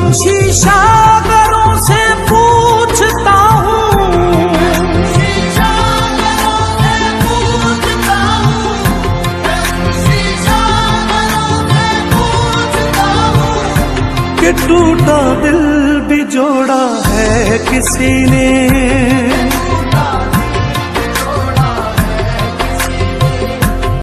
शीशागरों से पूछता हूँ, कि टूटा दिल भी जोड़ा है किसी ने।